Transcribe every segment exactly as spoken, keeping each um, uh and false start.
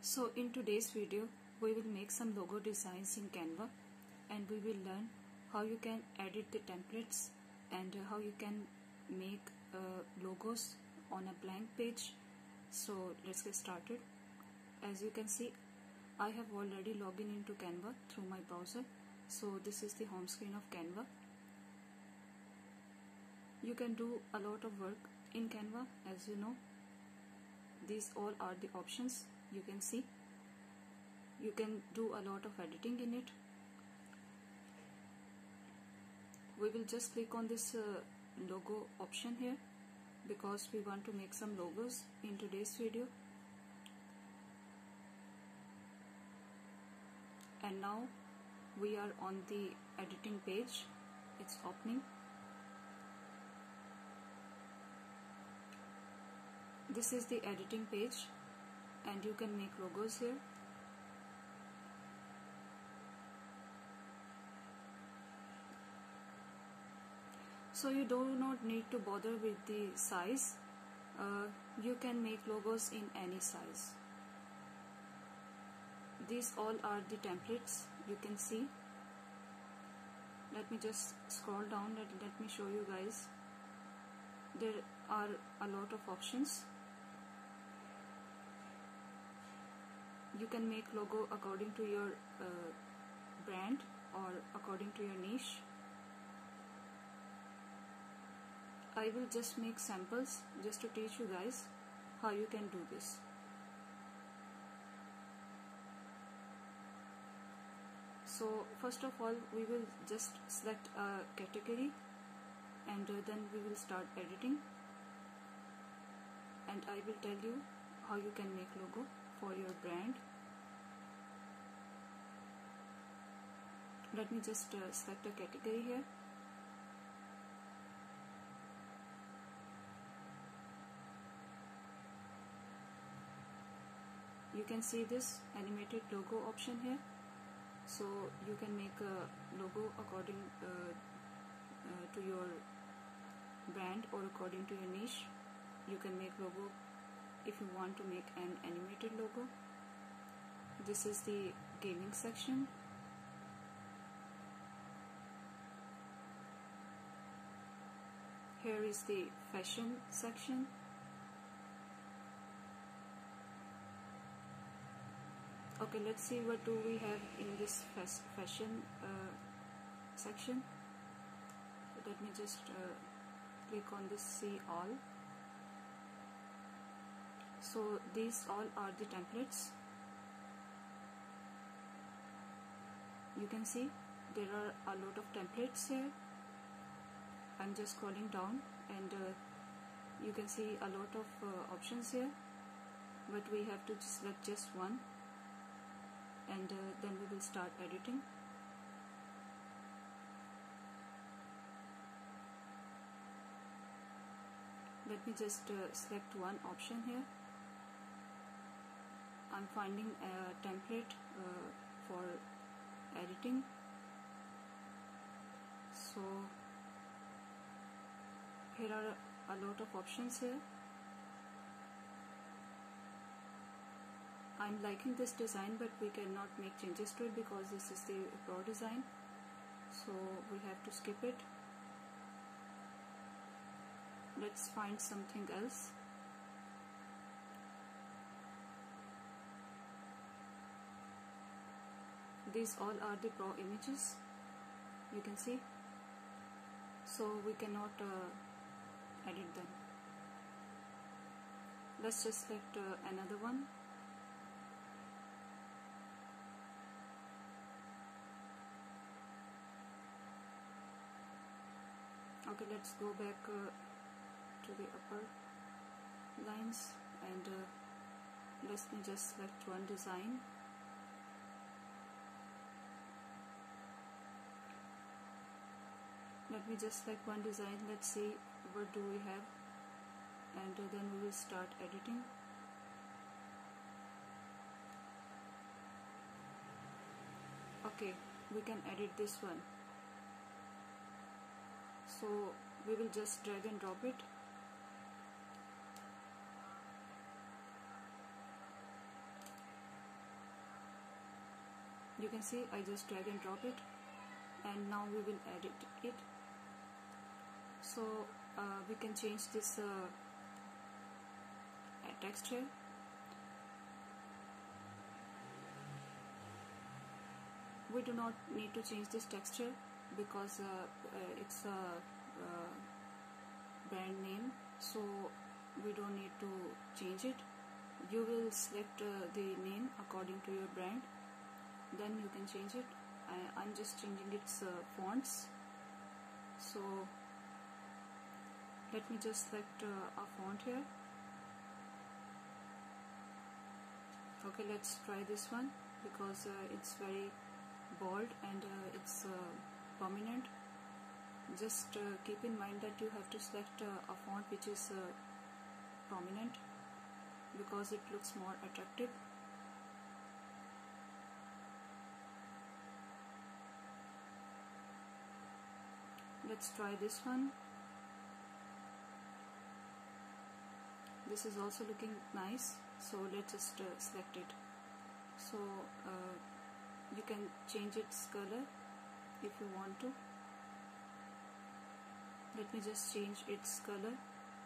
So in today's video we will make some logo designs in Canva, and we will learn how you can edit the templates and how you can make uh, logos on a blank page. So let's get started. As you can see, I have already logged in into Canva through my browser. So this is the home screen of Canva. You can do a lot of work in Canva, as you know. These all are the options you can see. You can do a lot of editing in it. We will just click on this uh, logo option here because we want to make some logos in today's video. And now we are on the editing page. It's opening. This is the editing page, and you can make logos here. So you do not need to bother with the size. Uh, you can make logos in any size. These all are the templates you can see. Let me just scroll down and let me show you guys. There are a lot of options. You can make logo according to your uh, brand or according to your niche. I will just make samples just to teach you guys how you can do this. So first of all, we will just select a category, and uh, then we will start editing, and I will tell you how you can make logo for your brand. Let me just uh, select a category here. You can see this animated logo option here. So you can make a logo according uh, uh, to your brand or according to your niche. You can make logo if you want to make an animated logo. This is the gaming section. Here is the fashion section. Okay, let's see what do we have in this fashion uh, section. Let me just uh, click on this see all. So these all are the templates. You can see there are a lot of templates here. I'm just scrolling down, and uh, you can see a lot of uh, options here, but we have to select just one, and uh, then we will start editing. Let me just uh, select one option here. I'm finding a template uh, for editing. So here are a lot of options here. I'm liking this design, but we cannot make changes to it because this is the pro design, so we have to skip it. Let's find something else. These all are the pro images, you can see, so we cannot uh, edit them. Let's just select uh, another one. Okay, let's go back uh, to the upper lines, and uh, let me just select one design. Let me just select one design. Let's see what do we have, and uh, then we will start editing. Okay, we can edit this one. So we will just drag and drop it. You can see I just drag and drop it, and now we will edit it. So uh, we can change this uh, text here. We do not need to change this texture because uh, uh, it's a uh, brand name, so we don't need to change it. You will select uh, the name according to your brand, then you can change it. I, I'm just changing its uh, fonts. So let me just select uh, a font here. Okay, let's try this one because uh, it's very bold and uh, it's uh, prominent. Just uh, keep in mind that you have to select uh, a font which is uh, prominent because it looks more attractive. Let's try this one. This is also looking nice, so let's just uh, select it. So uh, you can change its color if you want to. Let me just change its color.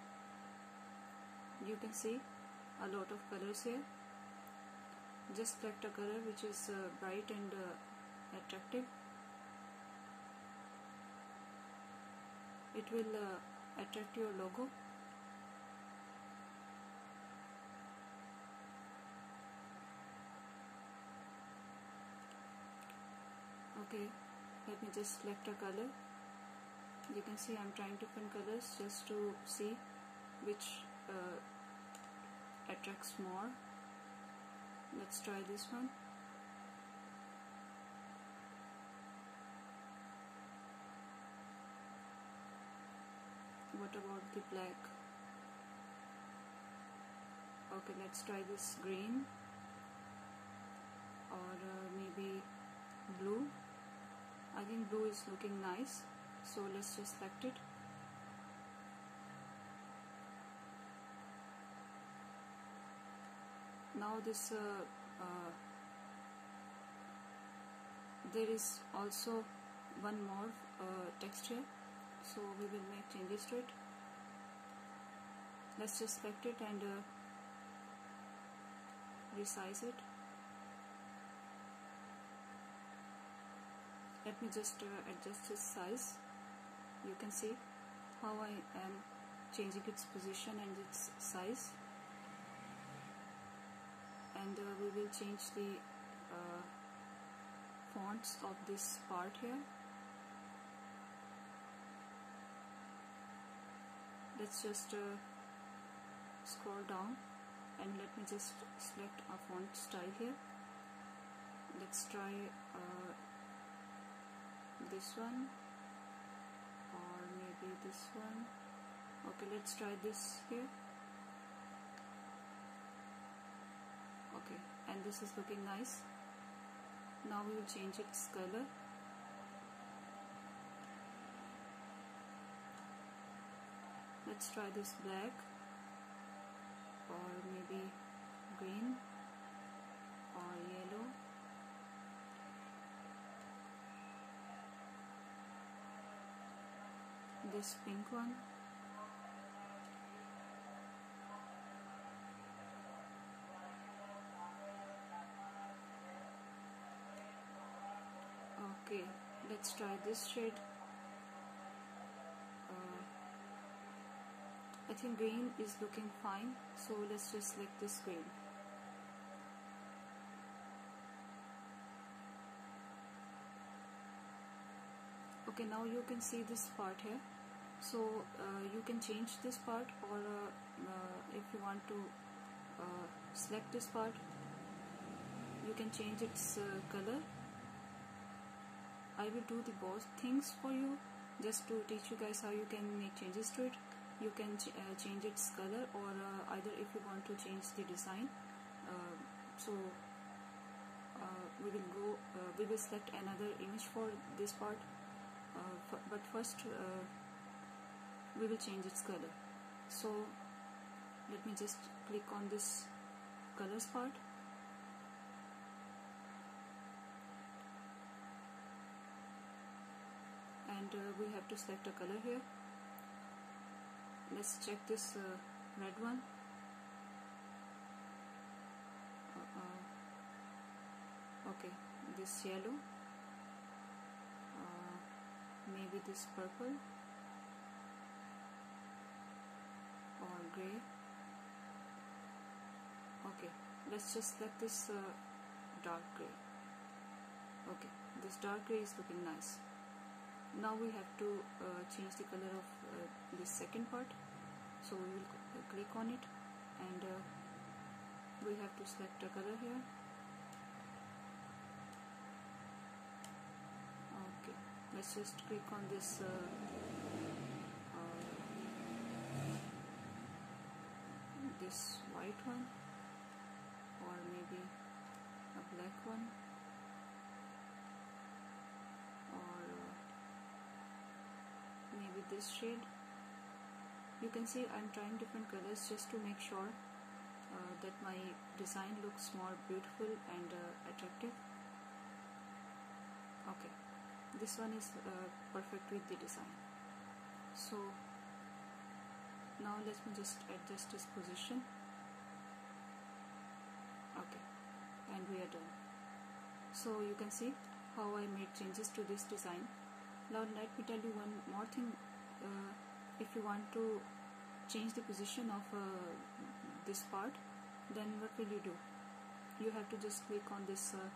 You can see a lot of colors here. Just select a color which is uh, bright and uh, attractive. It will uh, attract your logo. Okay, let me just select a color. You can see I'm trying different colors just to see which uh, attracts more. Let's try this one. What about the black? Okay, let's try this green or uh, maybe blue. I think blue is looking nice, so let's just select it. Now this uh, uh, there is also one more uh, text here, so we will make changes to it. Let's just select it and uh, resize it. Let me just uh, adjust its size. You can see how I am changing its position and its size. And uh, we will change the uh, fonts of this part here. Let's just uh, scroll down and let me just select a font style here. Let's try uh, this one or maybe this one. Okay, let's try this here. Okay, and this is looking nice. Now we will change its color. Let's try this black or maybe green or yellow. This pink one. Okay, let's try this shade. Uh, I think green is looking fine, so let's just select this green. Okay, now you can see this part here. So uh, you can change this part, or uh, uh, if you want to uh, select this part, you can change its uh, color. I will do the both things for you just to teach you guys how you can make changes to it. You can ch uh, change its color, or uh, either if you want to change the design. Uh, so uh, we will go, uh, we will select another image for this part, uh, but first uh, we will change its color. So let me just click on this colors part. and uh, we have to select a color here. Let's check this uh, red one. uh, uh, okay, this yellow, uh, maybe this purple or gray. Okay, let's just select this uh, dark gray. Okay, this dark gray is looking nice. Now we have to uh, change the color of uh, this second part, so we will click on it, and uh, we have to select a color here. Okay, let's just click on this uh, uh, this white one, or maybe a black one, or uh, maybe this shade. You can see I'm trying different colors just to make sure uh, that my design looks more beautiful and uh, attractive. Okay, this one is uh, perfect with the design. So now let me just adjust this position. Okay, and we are done. So you can see how I made changes to this design. Now let me tell you one more thing. Uh, if you want to change the position of uh, this part, then what will you do? You have to just click on this uh,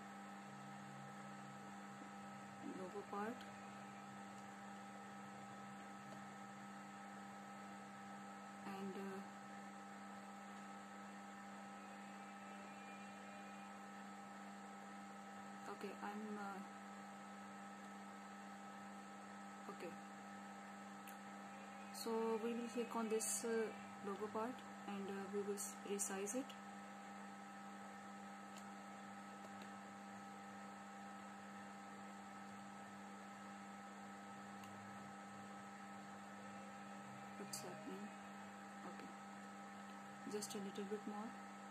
logo part, and uh, okay, I'm uh, okay. So we will click on this uh, logo part, and uh, we will resize it. What's happening? Okay, just a little bit more.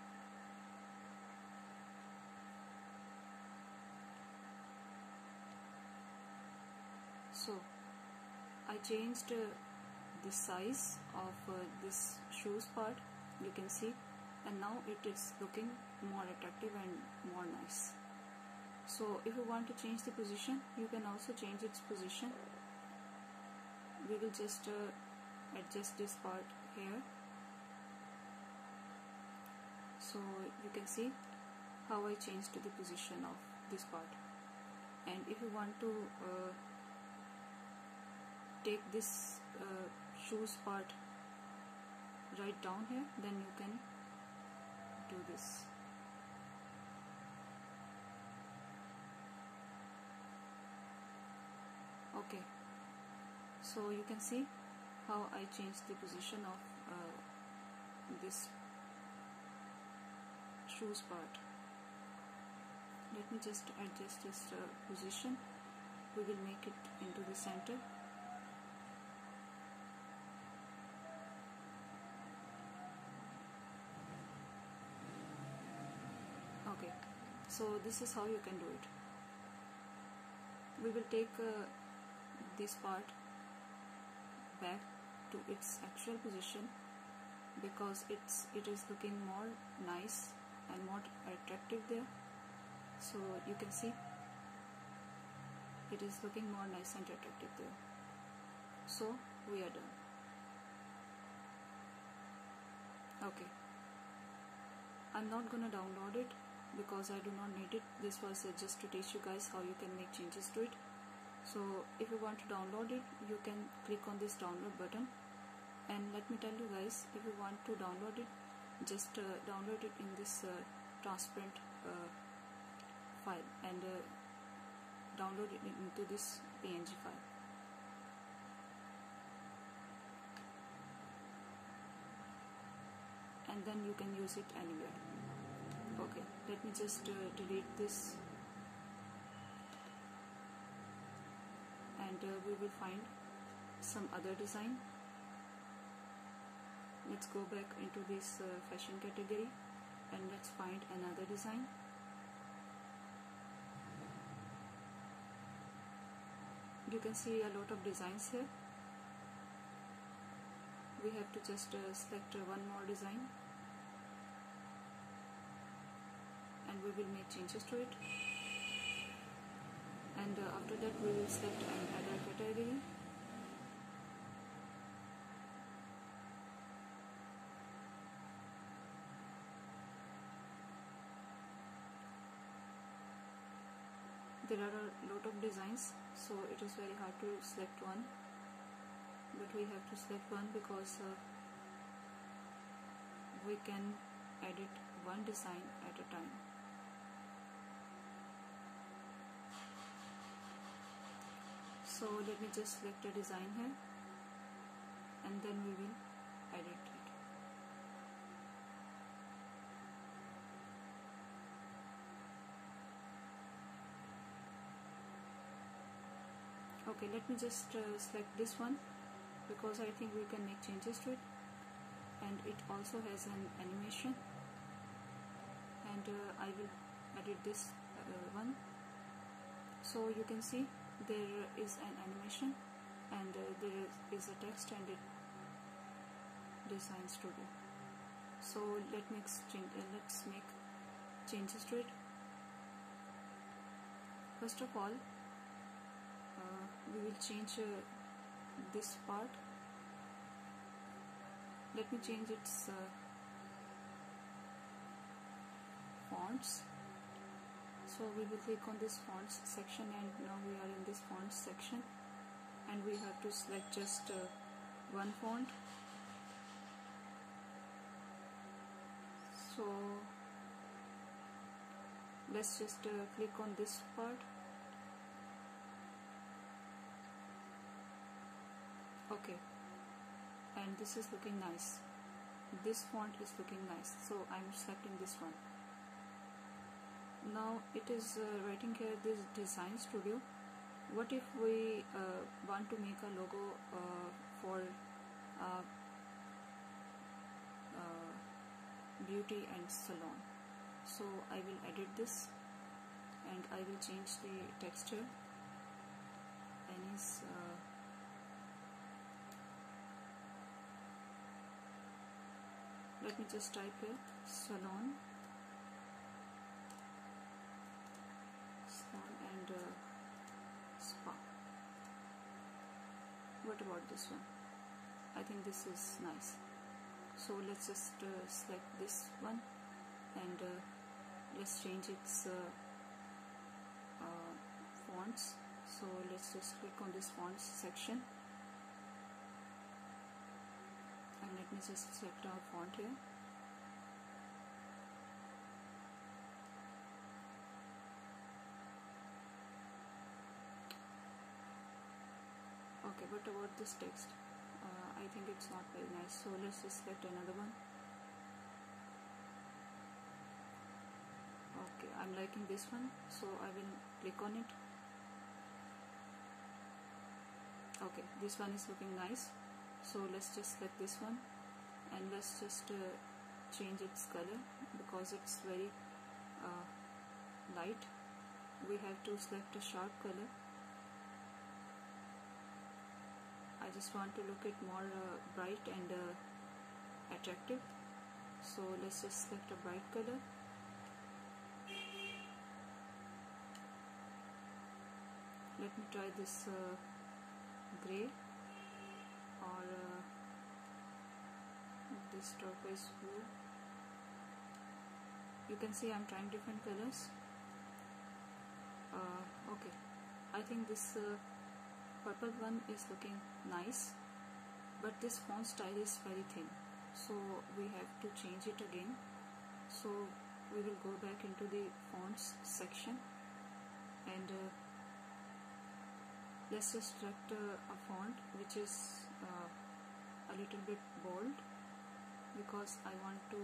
So I changed uh, the size of uh, this shoes part, you can see, and now it is looking more attractive and more nice. So if you want to change the position, you can also change its position. We will just uh, adjust this part here. So you can see how I changed the position of this part. And if you want to uh, take this uh, shoes part right down here, then you can do this. Okay, so you can see how I changed the position of uh, this shoes part. Let me just adjust this uh, position. We will make it into the center. Okay, so this is how you can do it. We will take uh, this part back to its actual position, because it's it is looking more nice and more attractive there. So you can see it is looking more nice and attractive there. So we are done. Okay, I'm not gonna download it because I do not need it. This was uh, just to teach you guys how you can make changes to it. So if you want to download it, you can click on this download button, and let me tell you guys, if you want to download it, just uh, download it in this uh, transparent uh, file, and uh, download it into this P N G file. And then you can use it anywhere. Okay, let me just uh, delete this, and uh, we will find some other design. Let's go back into this uh, fashion category, and let's find another design. you can see a lot of designs here. We have to just uh, select uh, one more design and we will make changes to it, and uh, after that we will select another category. There are a lot of designs, so it is very hard to select one, but we have to select one because uh, we can edit one design at a time. So let me just select a design here and then we will edit it. Okay, let me just uh, select this one because I think we can make changes to it, and it also has an animation, and uh, I will edit this uh, one. So you can see there is an animation and uh, there is a text and it design studio. So let me change, uh, let's make changes to it. First of all, uh, we will change uh, this part. Let me change its uh, fonts. So we will click on this fonts section, and now we are in this fonts section, and we have to select just uh, one font. So let's just uh, click on this part. Okay, and this is looking nice. This font is looking nice, so I'm selecting this one. Now it is uh, writing here this design studio. What if we uh, want to make a logo uh, for uh, uh, beauty and salon? So I will edit this and I will change the texture and is uh, let me just type here salon salon and uh, spa. What about this one? I think this is nice, so let's just uh, select this one and uh, let's change its uh, uh, fonts. So let's just click on this fonts section and let me just select our font here. Okay, what about this text? Uh, I think it's not very nice, so let's just select another one. Okay, I'm liking this one, so I will click on it. Okay, this one is looking nice, so let's just select this one and let's just uh, change its color because it's very uh, light. We have to select a sharp color. I just want to look it more uh, bright and uh, attractive, so let's just select a bright color. Let me try this uh, gray or uh, this turquoise blue. You can see I'm trying different colors. Uh, okay, I think this uh, purple one is looking nice, but this font style is very thin, so we have to change it again. So we will go back into the fonts section and uh, let's just select uh, a font which is uh, a little bit bold because I want to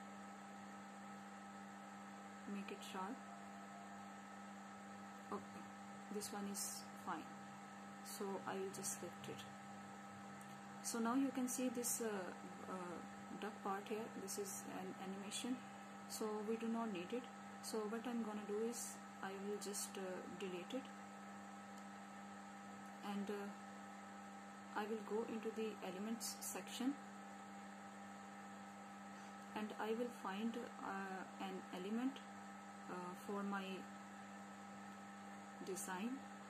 make it sharp. Okay, this one is fine, so I will just select it. So now you can see this uh, uh, duck part here. This is an animation, so we do not need it. So what I'm gonna do is I will just uh, delete it and uh, I will go into the elements section, and I will find uh, an element uh, for my design.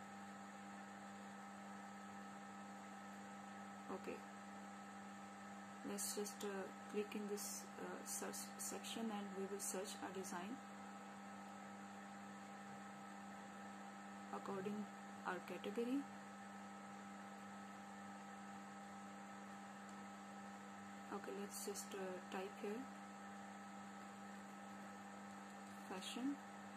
Okay, let's just uh, click in this uh, search section and we will search a design according our category. Okay, let's just uh, type here fashion,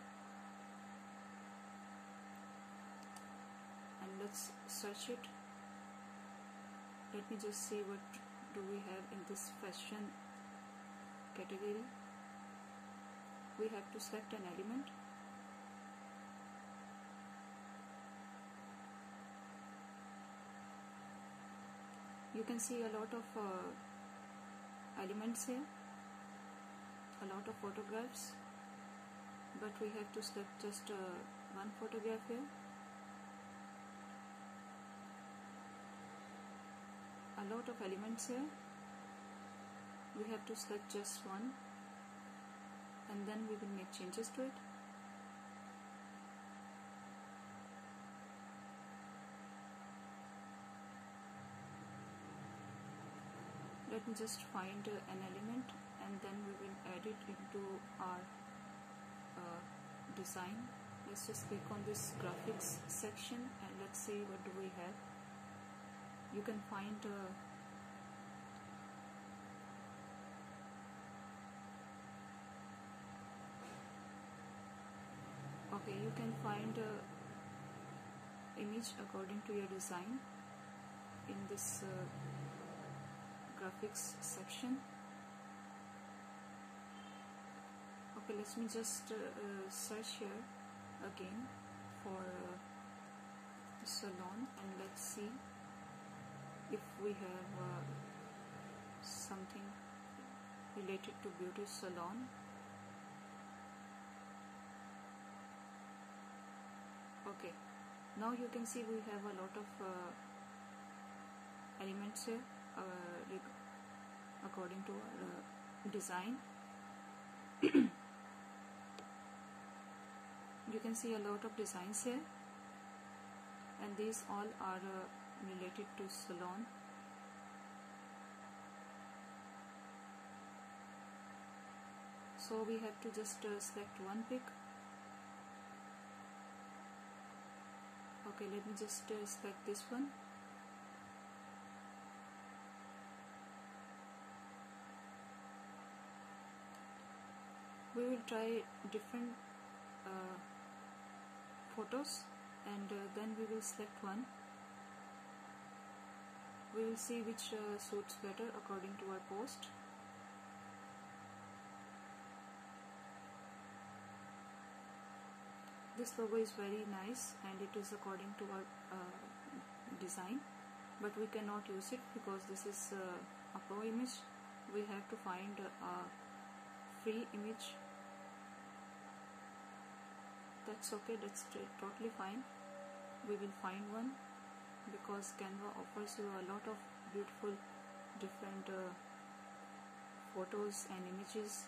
and let's search it. Let me just see what do we have in this fashion category. We have to select an element. You can see a lot of uh, elements here, a lot of photographs, but we have to select just uh, one photograph here. A lot of elements here, we have to select just one, and then we will make changes to it. Let me just find uh, an element, and then we will add it into our uh, design. Let's just click on this graphics section and let's see what do we have. You can find uh, okay, you can find uh, image according to your design in this uh, graphics section. Okay, let me just uh, uh, search here again for uh, salon, and let's see if we have uh, something related to beauty salon. Okay, now you can see we have a lot of uh, elements here uh, according to our uh, design. You can see a lot of designs here, and these all are uh, related to salon. So we have to just uh, select one pic. Okay, let me just uh, select this one. We will try different uh, photos, and uh, then we will select one. We will see which uh, suits better according to our post. This logo is very nice and it is according to our uh, design, but we cannot use it because this is uh, a pro image. We have to find a free image. That's okay, that's totally fine. We will find one because Canva offers you a lot of beautiful different uh, photos and images,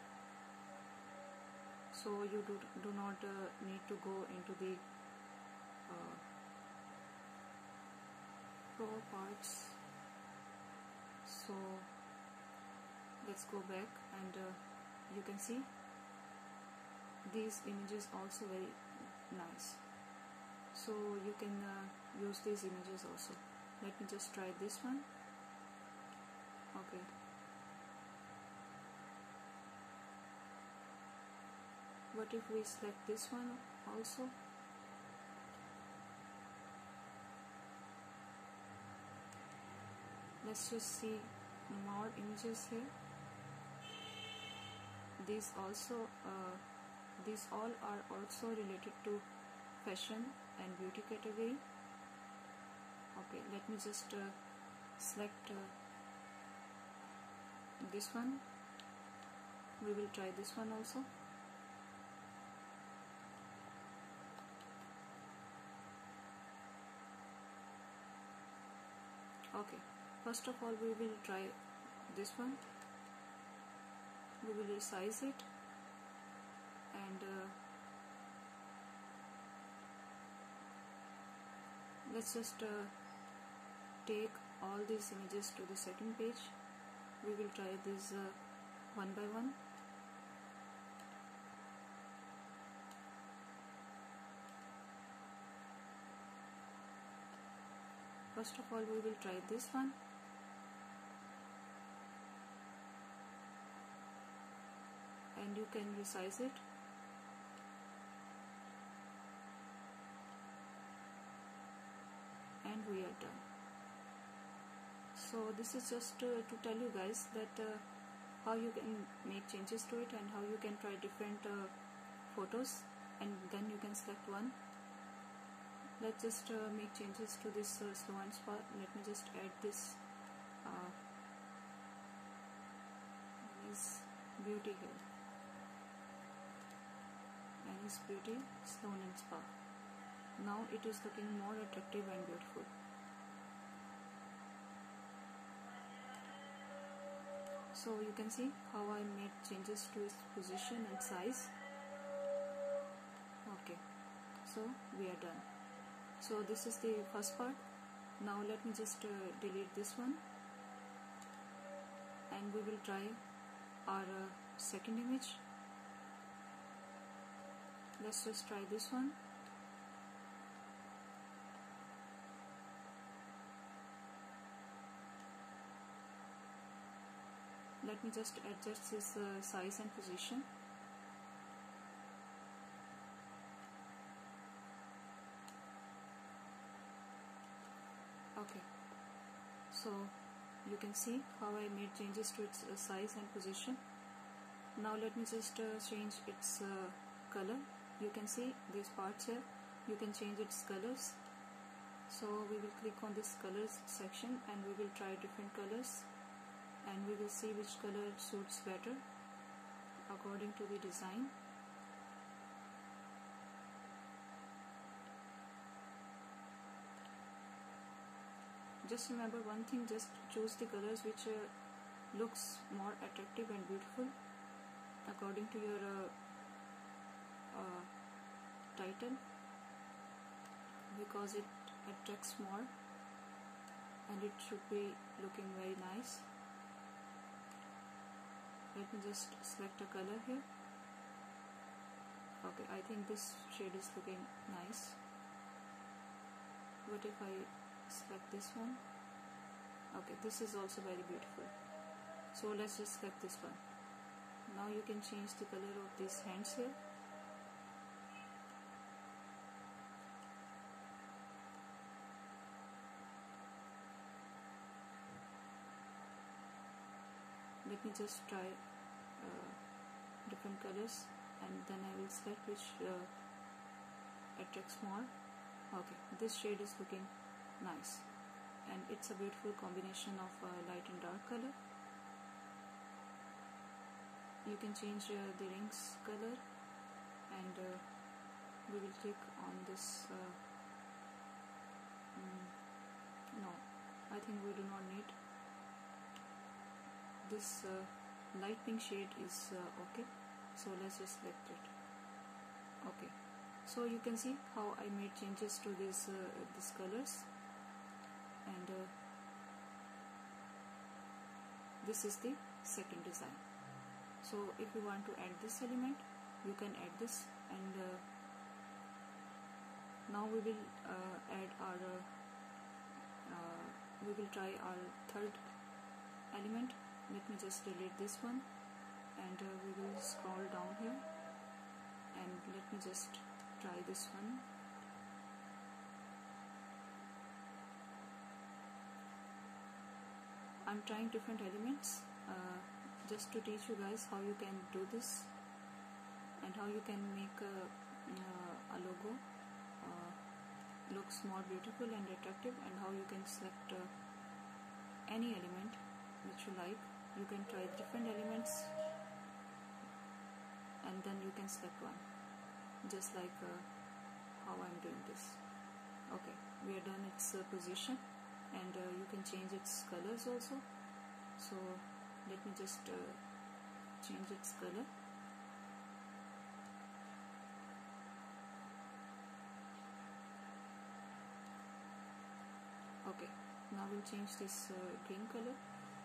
so you do, do not uh, need to go into the uh, pro parts. So let's go back, and uh, you can see these images also very nice, so you can uh, use these images also. Let me just try this one. Okay, what if we select this one also? Let's just see more images here. These also uh, these all are also related to fashion and beauty category. Okay, let me just uh, select uh, this one. We will try this one also. Okay, first of all we will try this one. We will resize it and uh, let's just uh, take all these images to the second page. We will try this uh, one by one. First of all we will try this one. And you can resize it. And we are done. So this is just uh, to tell you guys that uh, how you can make changes to it and how you can try different uh, photos, and then you can select one. Let's just uh, make changes to this uh, slow and spa. Let me just add this uh, is beauty here. And is beauty slow and spa. Now it is looking more attractive and beautiful. So you can see how I made changes to its position and size. Okay, so we are done. So this is the first part. Now let me just uh, delete this one, and we will try our uh, second image. Let's just try this one. Let me just adjust this uh, size and position. Okay, so you can see how I made changes to its uh, size and position. Now let me just uh, change its uh, color. You can see these parts here. You can change its colors. So we will click on this colors section and we will try different colors, and we will see which color suits better according to the design. Just remember one thing, just choose the colors which uh, looks more attractive and beautiful according to your uh, uh, title, because it attracts more and it should be looking very nice. Let me just select a color here. Okay, I think this shade is looking nice. What if I select this one? Okay, this is also very beautiful. So let's just select this one. Now you can change the color of these hands here. Let me just try uh, different colors, and then I will select which uh, attracts more. Okay, this shade is looking nice, and it's a beautiful combination of uh, light and dark color. You can change uh, the rings color, and uh, we will click on this. Uh, mm, no, I think we do not need. This uh, light pink shade is uh, okay, so let's just select it. Okay, so you can see how I made changes to these uh, these colors, and uh, this is the second design. So if you want to add this element, you can add this, and uh, now we will uh, add our uh, uh, we will try our third element. Let me just delete this one, and uh, we will scroll down here, and let me just try this one. I'm trying different elements uh, just to teach you guys how you can do this and how you can make a, uh, a logo uh, looks more beautiful and attractive, and how you can select uh, any element which you like. You can try different elements, and then you can select one, just like uh, how I'm doing this. Okay, we are done its uh, position, and uh, you can change its colors also. So let me just uh, change its color. Okay, now we'll change this uh, green color,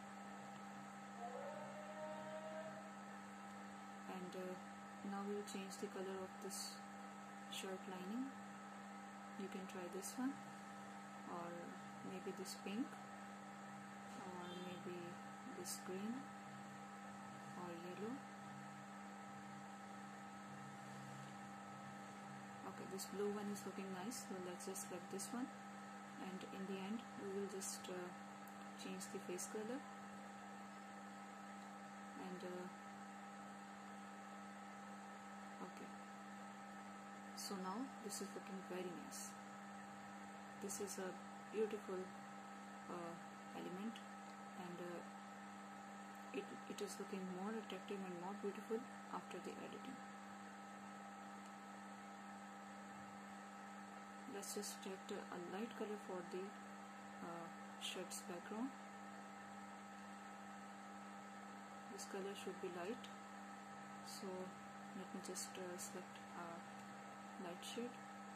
and uh, now we'll change the color of this shirt lining. You can try this one, or maybe this pink, or maybe this green or yellow. Okay, this blue one is looking nice, so let's just select this one, and in the end we will just uh, change the face color, and uh, okay, so now this is looking very nice. This is a beautiful uh, element, and uh, it, it is looking more attractive and more beautiful after the editing. Let's just select a light color for the uh, shirt's background. This color should be light, so let me just uh, select a light shade.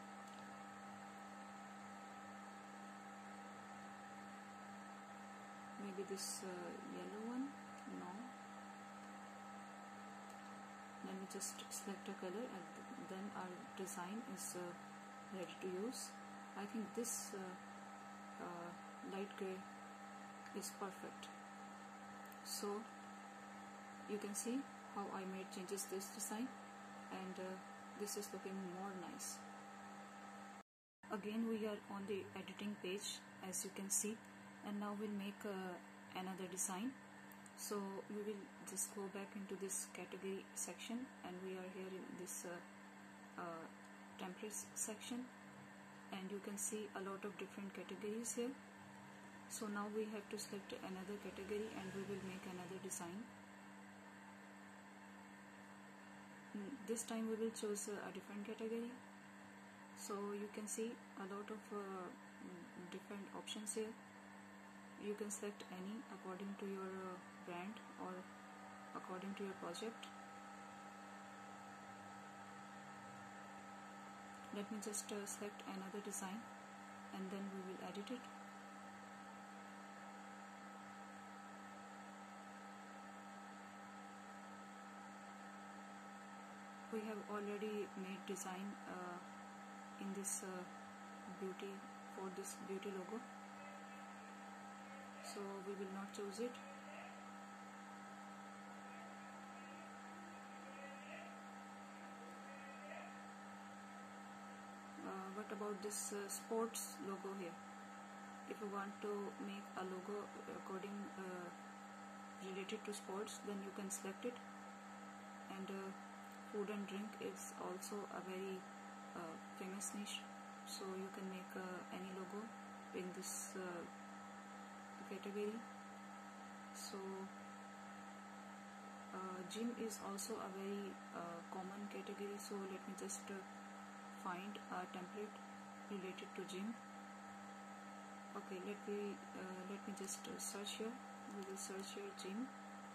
Maybe this uh, yellow one. No. Let me just select a color, and then our design is uh, ready to use. I think this uh, uh, light gray is perfect. So you can see how I made changes this design, and uh, this is looking more nice. Again we are on the editing page, as you can see, and now we'll make uh, another design. So we will just go back into this category section, and we are here in this uh, uh, templates section, and you can see a lot of different categories here. So now we have to select another category, and we will make another design. This time we will choose a different category. So you can see a lot of uh, different options here. You can select any according to your uh, brand or according to your project. Let me just uh, select another design, and then we will edit it. We have already made design uh, in this uh, beauty for this beauty logo, so we will not choose it. Uh, what about this uh, sports logo here? If you want to make a logo according uh, related to sports, then you can select it. And uh, food and drink is also a very uh, famous niche, so you can make uh, any logo in this uh, category. So uh, gym is also a very uh, common category, so let me just uh, find a template related to gym. Okay, let me uh, let me just uh, search here. We will search here gym.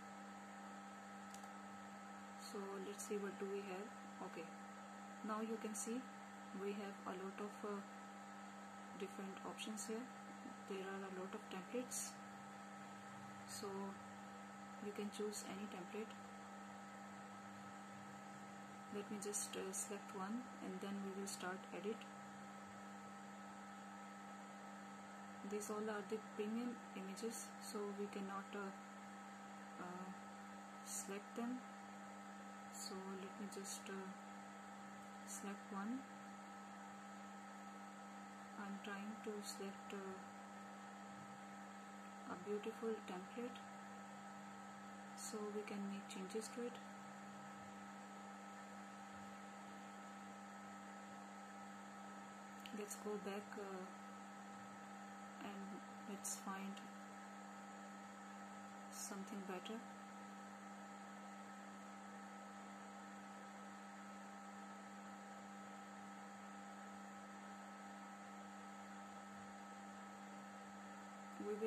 So let's see what do we have. Okay, now you can see we have a lot of uh, different options here. There are a lot of templates, so you can choose any template. Let me just uh, select one, and then we will start edit. These all are the premium images, so we cannot uh, uh, select them. So let me just uh, select one. I'm trying to select uh, a beautiful template, so we can make changes to it. Let's go back uh, and let's find something better.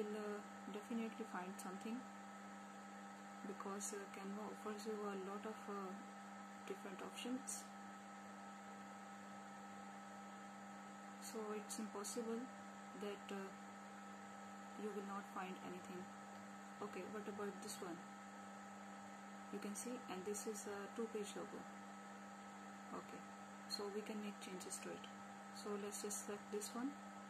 will uh, definitely find something, because uh, Canva offers you a lot of uh, different options, so it's impossible that uh, you will not find anything. Okay, what about this one? You can see, and this is a two-page logo. Okay, so we can make changes to it. So let's just select this one.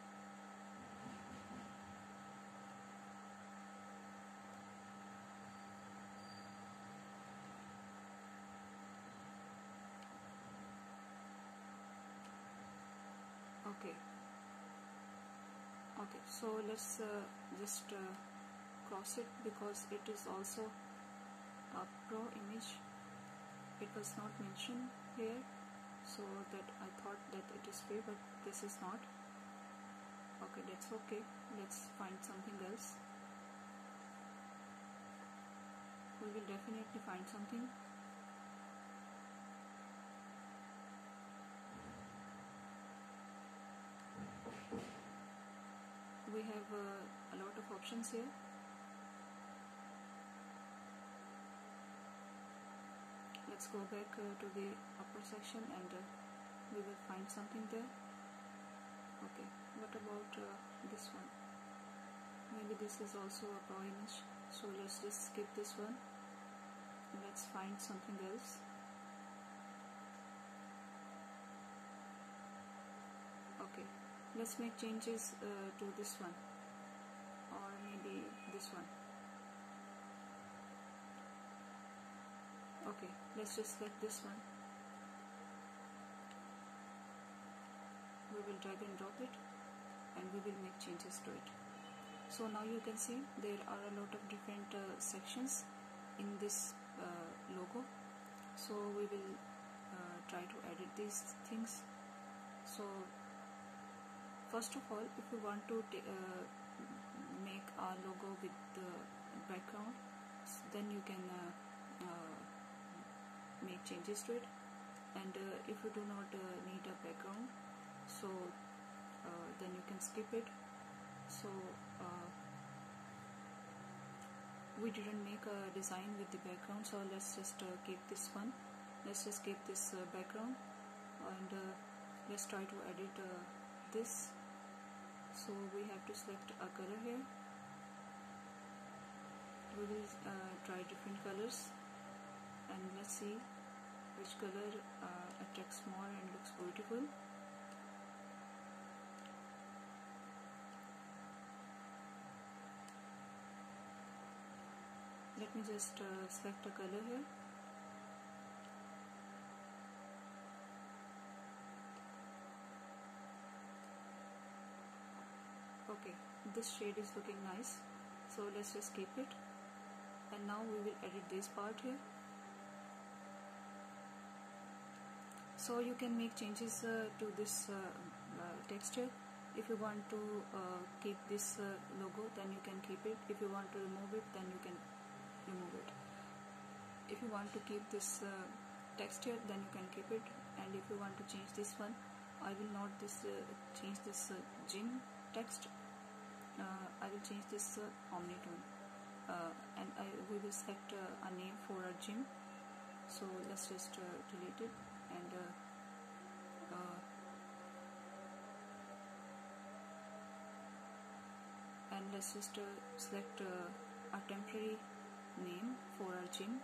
Okay. Okay, so let's uh, just uh, cross it, because it is also a pro image. It was not mentioned here, so that I thought that it is free, but this is not. Okay, that's okay. Let's find something else. We will definitely find something. We have uh, a lot of options here. Let's go back uh, to the upper section, and uh, we will find something there. Okay, what about uh, this one? Maybe this is also a pro image, so let's just skip this one. Let's find something else. Okay, let's make changes uh, to this one, or maybe this one. Okay, let's just select this one. We will drag and drop it, and we will make changes to it. So now you can see there are a lot of different uh, sections in this uh, logo. So we will uh, try to edit these things. So first of all, if you want to uh, make a logo with the background, then you can uh, uh, make changes to it. And uh, if you do not uh, need a background, so uh, then you can skip it. So uh, we didn't make a design with the background, so let's just uh, keep this one. Let's just keep this uh, background, and uh, let's try to edit uh, this. So we have to select a color here. We will uh, try different colors, and let's see which color uh, attracts more and looks beautiful. Let me just uh, select a color here. Okay, this shade is looking nice, so let's just keep it. And now we will edit this part here. So you can make changes uh, to this uh, uh, texture. If you want to uh, keep this uh, logo, then you can keep it. If you want to remove it, then you can remove it. If you want to keep this uh, texture, then you can keep it. And if you want to change this one, I will not this uh, change this uh, gym text. Uh, I will change this uh, omnitone, uh, and I we will select uh, a name for a gym. So let's just uh, delete it, and uh, uh, and let's just uh, select uh, a temporary name for our gym.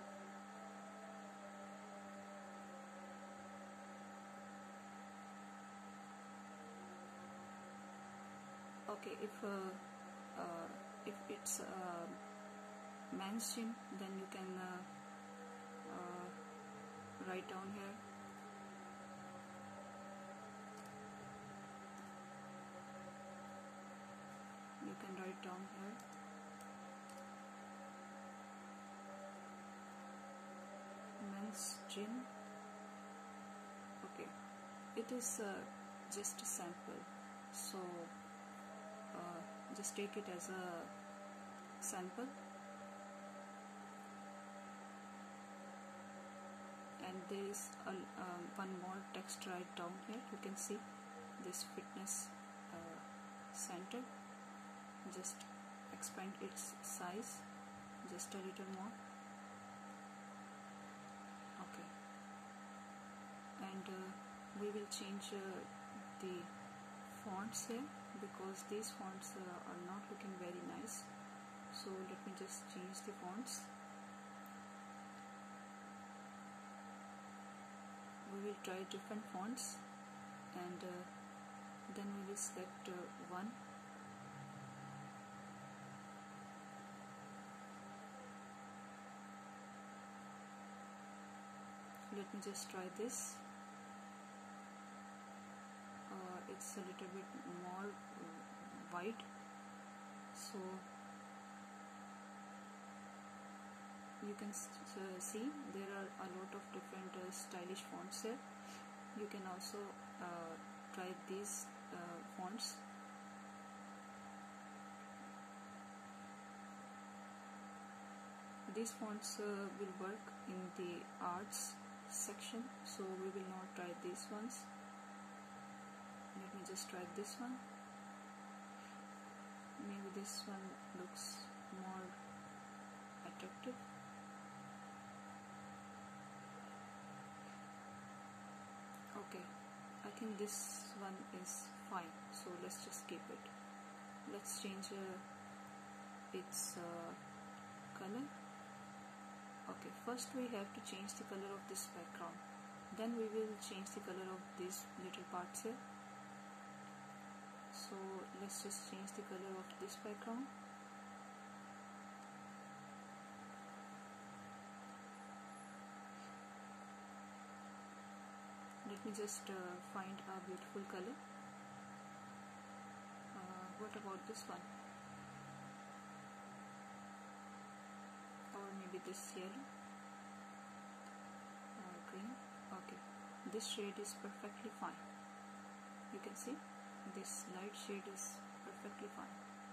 Okay, if uh, uh, if it's uh, men's gym, then you can uh, uh, write down here. You can write down here. Men's gym. Okay, it is uh, just a sample, so uh, just take it as a sample. And there is a, um, one more text right down here. You can see this fitness uh, center. Just expand its size just a little more. Okay, and uh, we will change uh, the fonts here because these fonts uh, are not looking very nice. So let me just change the fonts. We will try different fonts, and uh, then we will select uh, one. Let me just try this. Uh, it's a little bit more uh, wide, so you can uh, see there are a lot of different uh, stylish fonts here. You can also uh, try these uh, fonts. These fonts uh, will work in the arts section, so we will not try these ones. Let me just try this one. Maybe this one looks more attractive. Okay, I think this one is fine, so let's just keep it. Let's change uh, its uh, color. Okay, first we have to change the color of this background, then we will change the color of these little parts here. So let's just change the color of this background. Let me just uh, find a beautiful color. Uh, what about this one? Or maybe this yellow or green. Okay, this shade is perfectly fine. You can see this light shade is perfectly fine.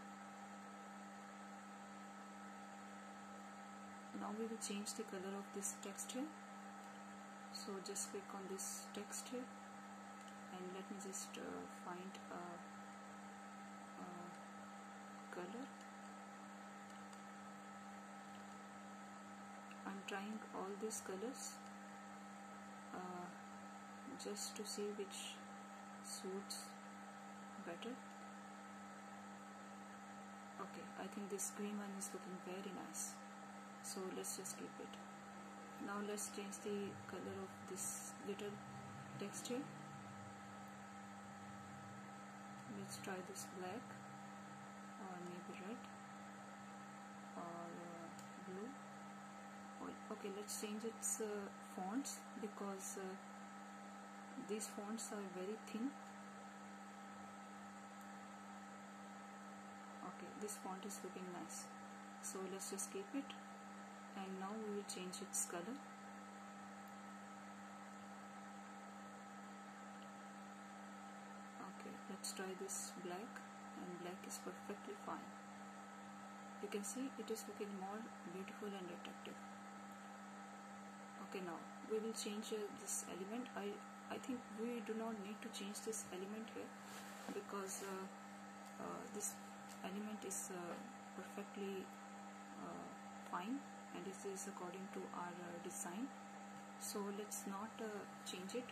Now we will change the color of this text here. So just click on this text here, and let me just uh, find a, a color. I'm trying all these colors uh, just to see which suits better. Okay, I think this green one is looking very nice, so let's just keep it. Now let's change the color of this little text here. Let's try this black, or maybe red, or uh, blue. Okay, let's change its uh, fonts because uh, these fonts are very thin. Okay, this font is looking nice, so let's just keep it. And now we will change its color. Okay, let's try this black, and black is perfectly fine. You can see it is looking more beautiful and attractive. Okay, now we will change uh, this element. I, I think we do not need to change this element here because uh, uh, this element is uh, perfectly uh, fine, and this is according to our uh, design, so let's not uh, change it.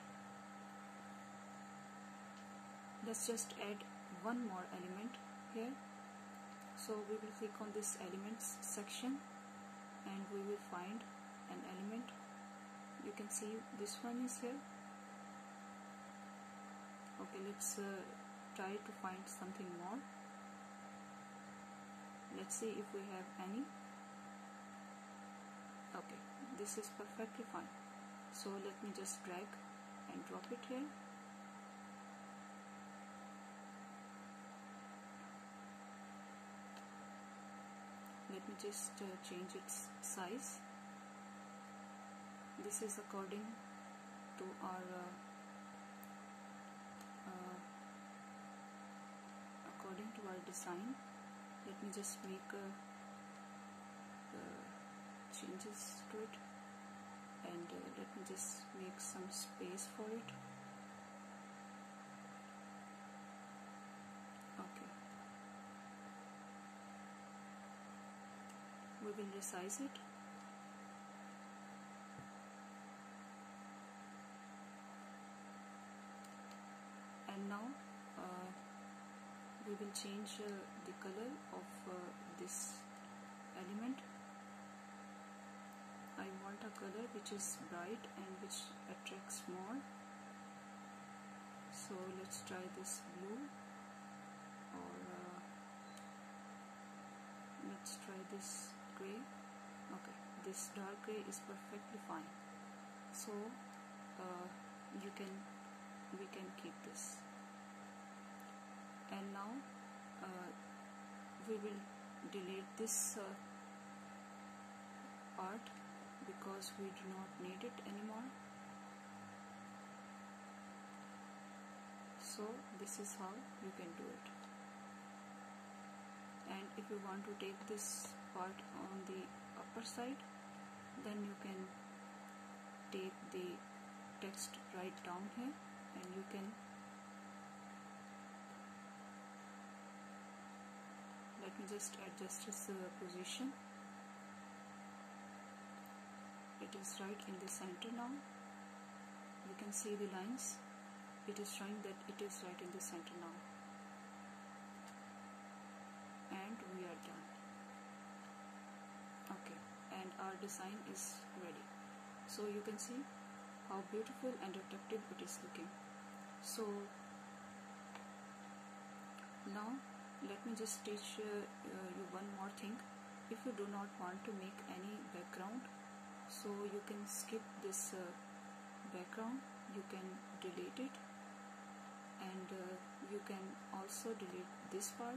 Let's just add one more element here. So we will click on this elements section, and we will find an element. You can see this one is here. Okay, let's uh, try to find something more. Let's see if we have any. Okay, this is perfectly fine, so let me just drag and drop it here. Let me just uh, change its size. This is according to our uh, uh, according to our design. Let me just make a uh, changes to it, and uh, let me just make some space for it. Okay, we will resize it. And now uh, we will change uh, the color of uh, this element. I want a color which is bright and which attracts more. So let's try this blue, or uh, let's try this gray. Okay, this dark gray is perfectly fine. So uh, you can we can keep this. And now uh, we will delete this uh, part because we do not need it anymore. So this is how you can do it. And if you want to take this part on the upper side, then you can take the text right down here, and you can let me just adjust its uh, position. It is right in the center now. You can see the lines. It is showing that it is right in the center now. And we are done. Okay, and our design is ready. So you can see how beautiful and attractive it is looking. So now let me just teach uh, uh, you one more thing. If you do not want to make any background, so you can skip this uh, background, you can delete it, and uh, you can also delete this part.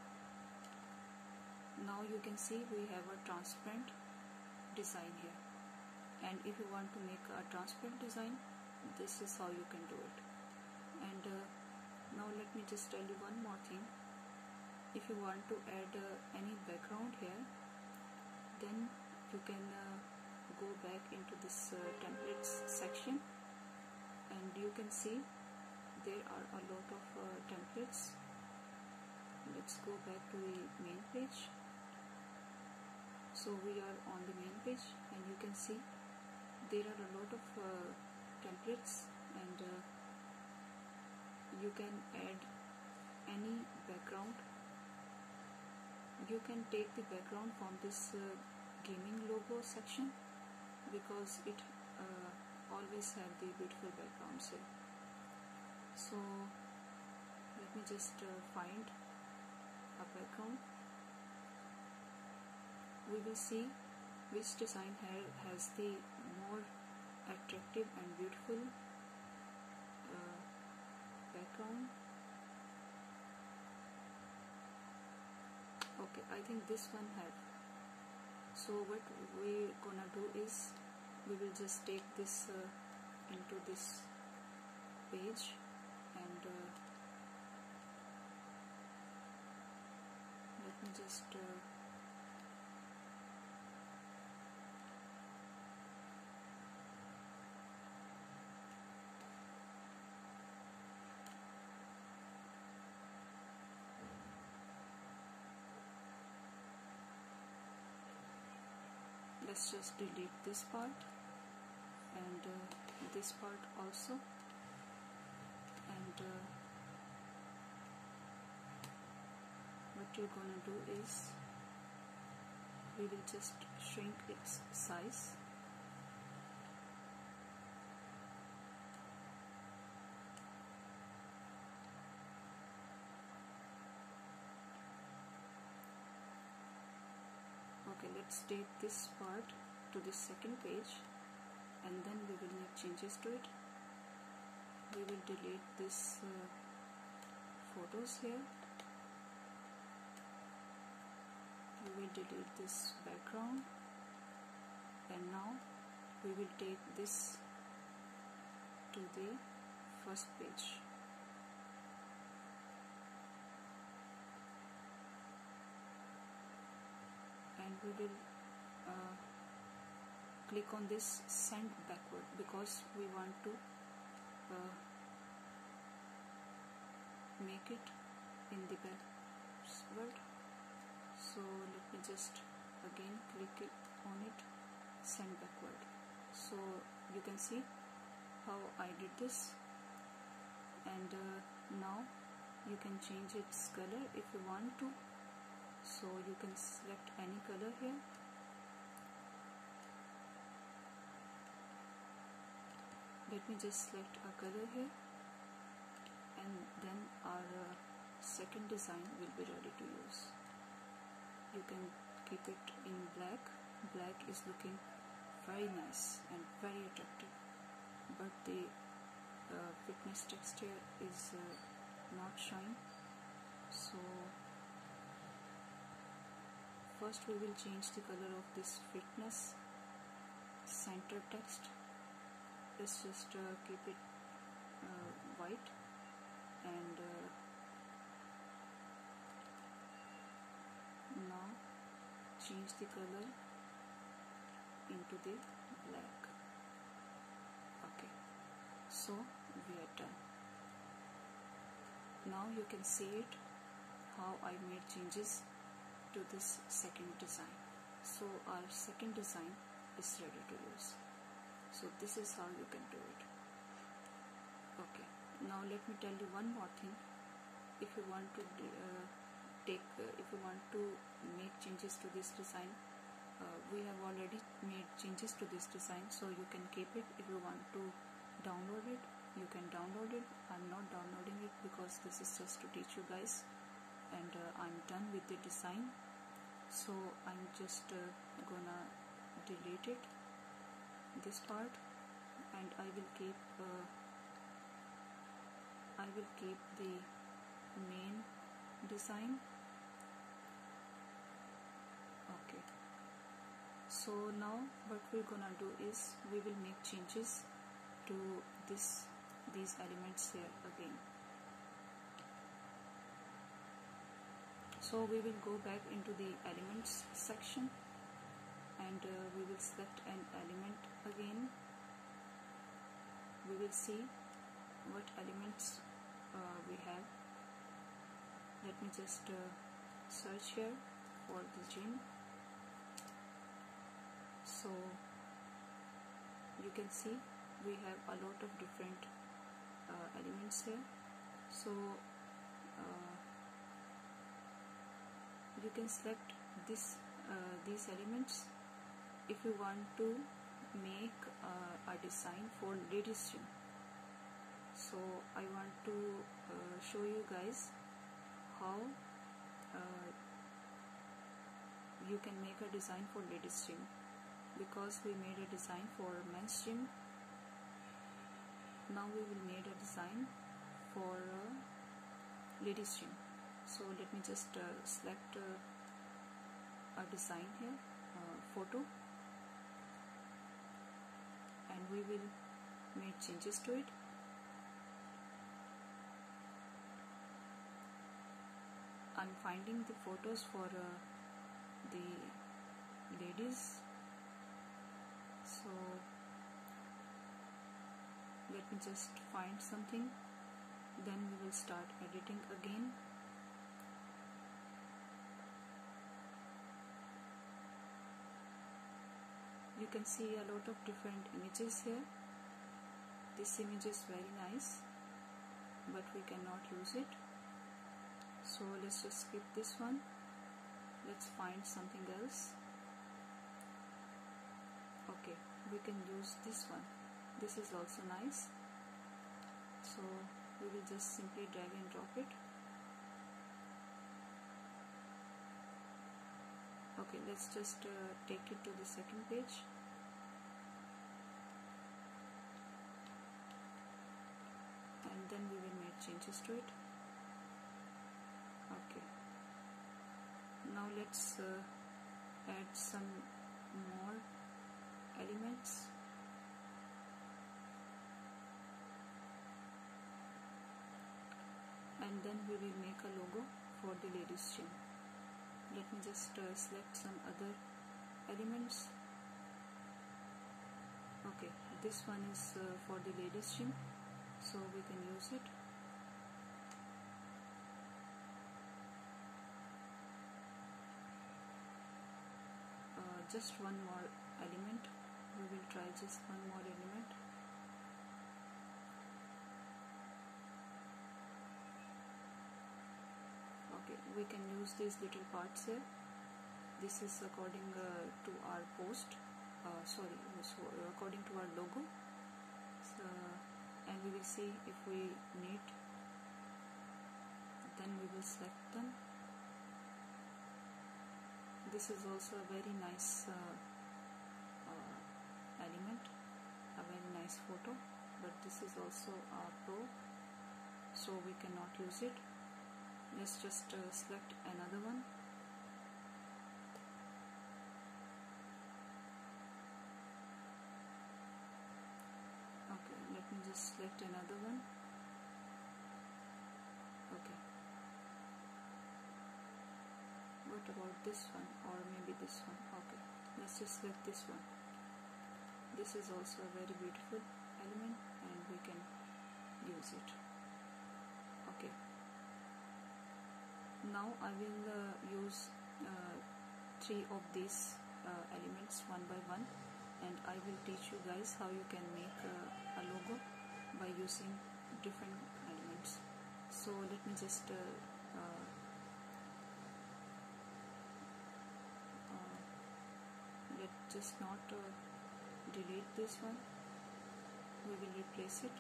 Now you can see we have a transparent design here, and if you want to make a transparent design, this is how you can do it. And uh, now let me just tell you one more thing. If you want to add uh, any background here, then you can uh, go back into this uh, templates section, and you can see there are a lot of uh, templates. Let's go back to the main page. So we are on the main page, and you can see there are a lot of uh, templates, and uh, you can add any background. You can take the background from this uh, gaming logo section, because it uh, always have the beautiful backgrounds here. So let me just uh, find a background. We will see which design here has the more attractive and beautiful uh, background. Okay, I think this one have. So what we gonna do is we will just take this uh, into this page, and uh, let me just uh, let's just delete this part, and uh, this part also, and uh, what you're gonna do is we will just shrink its size. Okay, let's take this part to the second page, and then we will make changes to it. We will delete this uh, photos here. We will delete this background, and now we will take this to the first page. And we will uh, click on this send backward, because we want to uh, make it in the backward. So let me just again click it on it, send backward. So you can see how I did this. And uh, now you can change its color if you want to. So you can select any color here. Let me just select a color here, and then our uh, second design will be ready to use. You can keep it in black. Black is looking very nice and very attractive, but the uh, fitness texture is uh, not showing. So first we will change the color of this fitness center text. Let's just uh, keep it uh, white, and uh, now change the color into the black. Okay, so we are done. Now you can see it how I made changes to this second design. So our second design is ready to use. So this is how you can do it. Okay, now let me tell you one more thing. If you want to uh, take, uh, if you want to make changes to this design, uh, we have already made changes to this design, so you can keep it. If you want to download it, you can download it. I'm not downloading it because this is just to teach you guys, and uh, I'm done with the design. So I'm just uh, gonna delete it, this part, and I will keep uh, I will keep the main design. Okay, so now what we're gonna do is we will make changes to this these elements here again. So we will go back into the elements section, and uh, we will select an element again. We will see what elements uh, we have. Let me just uh, search here for the gym. So you can see we have a lot of different uh, elements here. So uh, you can select this uh, these elements if you want to make uh, a design for ladies gym. So I want to uh, show you guys how uh, you can make a design for ladies gym, because we made a design for men's gym. Now we will make a design for uh, ladies gym. So let me just uh, select uh, a design here, uh, photo, and we will make changes to it. I'm finding the photos for uh, the ladies. So let me just find something, then we will start editing again. You can see a lot of different images here. This image is very nice, but we cannot use it. So let's just skip this one. Let's find something else. Okay, we can use this one. This is also nice. So we will just simply drag and drop it. Okay, let's just uh, take it to the second page. And then we will make changes to it. Okay. Now let's uh, add some more elements. And then we will make a logo for the ladies gym. Let me just uh, select some other elements. Okay, this one is uh, for the ladies gym, so we can use it. just one more element. We will try just one more element. Okay, we can use these little parts here. This is according uh, to our post, uh, sorry, so according to our logo. So, and we will see if we need, then we will select them. This is also a very nice uh, uh, element, a very nice photo, but this is also a pro, so we cannot use it. Let's just uh, select another one. Okay, let me just select another one. Okay. What about this one, or maybe this one? Okay, let's just select this one. This is also a very beautiful element and we can use it. Okay, now I will uh, use uh, three of these uh, elements one by one, and I will teach you guys how you can make uh, a logo by using different elements. So let me just uh, uh, let's just not uh, delete this one. We will replace it.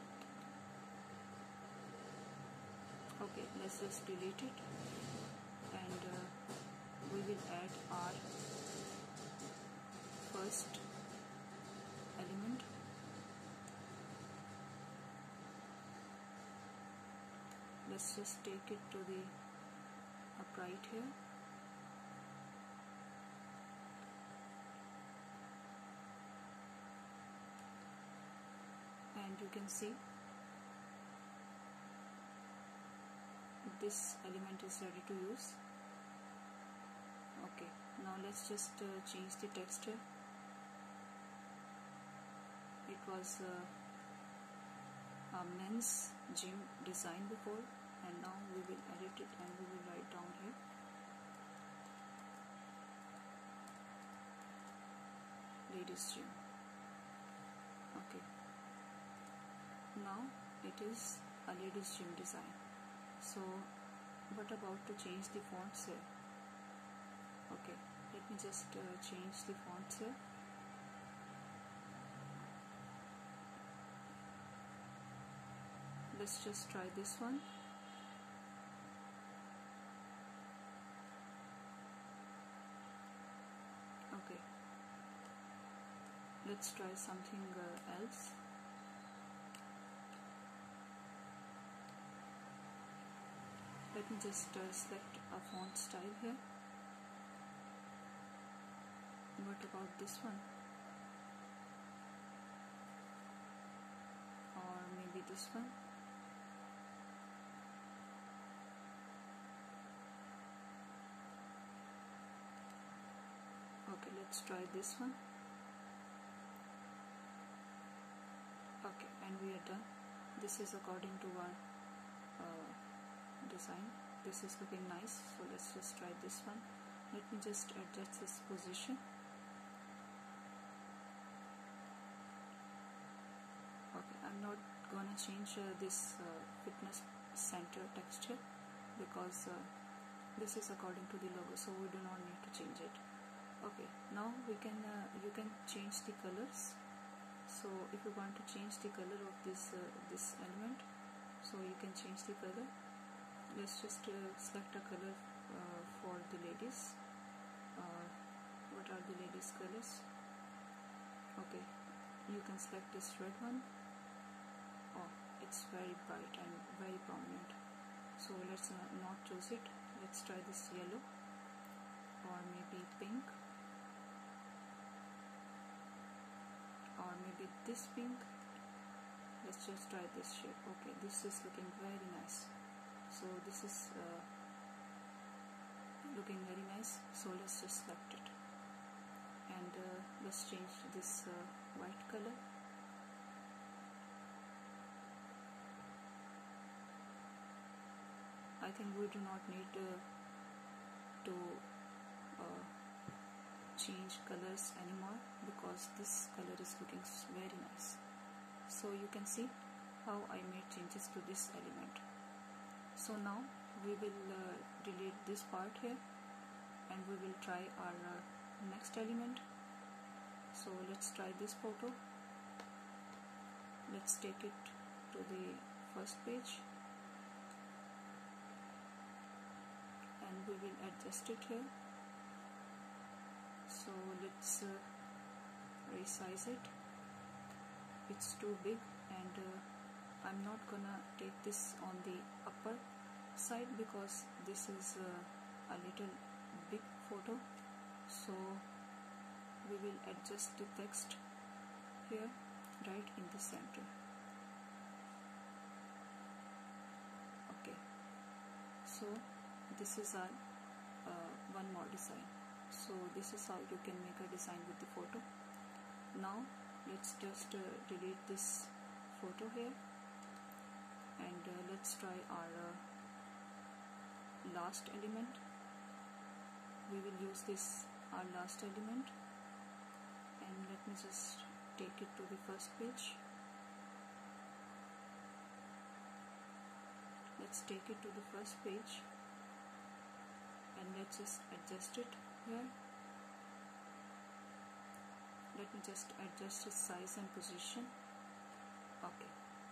Okay, let's just delete it, and uh, we will add our first element. Let's just take it to the upright here. And you can see this element is ready to use. Okay, now let's just uh, change the text here. It was uh, a men's gym design before, and now we will edit it and we will write down here ladies gym. Okay, now it is a ladies gym design. So what about to change the fonts here? Okay, let me just uh, change the fonts here. Let's just try this one. Okay, let's try something uh, else. Let me just uh, select a font style here. What about this one? Or maybe this one? Okay, let's try this one. Okay, and we are done. This is according to our uh, design. This is looking nice, so let's just try this one. Let me just adjust this position. Okay, I'm not gonna change uh, this uh, fitness center texture because uh, this is according to the logo, so we do not need to change it. Okay, now we can uh, you can change the colors. So if you want to change the color of this uh, this element, so you can change the color. Let's just uh, select a color uh, for the ladies. Uh, what are the ladies colors? Okay, you can select this red one. Oh, it's very bright and very prominent, so let's not, not choose it. Let's try this yellow, or maybe pink, or maybe this pink. Let's just try this shape. Okay, this is looking very nice. So this is uh, looking very nice, so let's just select it, and uh, let's change this uh, white color. I think we do not need uh, to uh, change colors anymore because this color is looking very nice. So you can see how I made changes to this element. So now we will uh, delete this part here and we will try our uh, next element. So let's try this photo. Let's take it to the first page and we will adjust it here. So let's uh, resize it. It's too big and uh, I'm not gonna take this on the upper side because this is uh, a little big photo. So we will adjust the text here right in the center. Okay, so this is our uh, one more design. So this is how you can make a design with the photo. Now let's just uh, delete this photo here and uh, let's try our uh, last element. We will use this our last element and let me just take it to the first page. Let's take it to the first page and let's just adjust it here. Let me just adjust its size and position. Okay,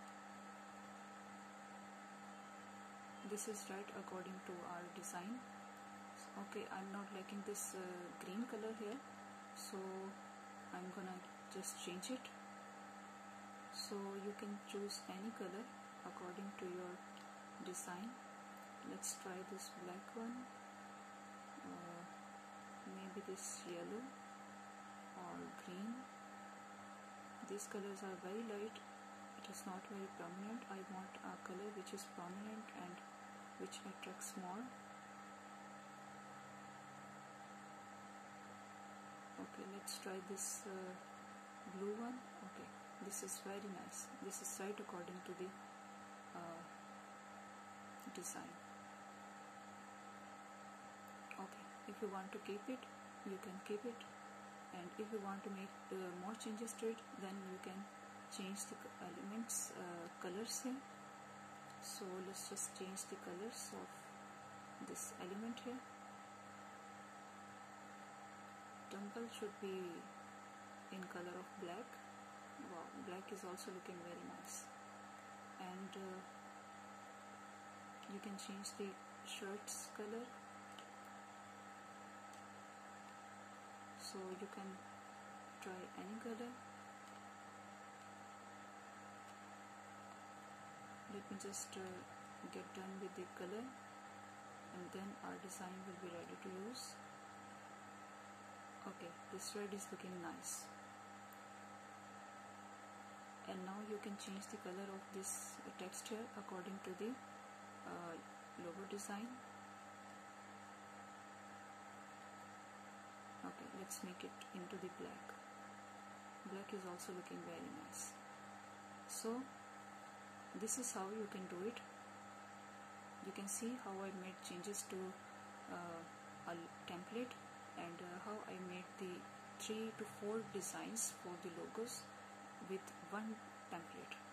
this is right according to our design. Okay, I'm not liking this uh, green color here, so I'm gonna just change it. So you can choose any color according to your design. Let's try this black one, uh, maybe this yellow or green. These colors are very light, it is not very prominent. I want a color which is prominent and which attracts more. Okay, let's try this uh, blue one. Okay, this is very nice. This is right according to the uh, design. Okay, if you want to keep it, you can keep it, and if you want to make uh, more changes to it, then you can change the elements uh, colors here. So let's just change the colors of this element here. Dumbbell should be in color of black. Wow, black is also looking very nice. And uh, you can change the shirt's color. So you can try any color. Let me just uh, get done with the color and then our design will be ready to use. Okay, this red is looking nice. And now you can change the color of this text here according to the uh, logo design. Okay, let's make it into the black. Black is also looking very nice. So this is how you can do it. You can see how I made changes to uh, a template and uh, how I made the three to four designs for the logos with one template.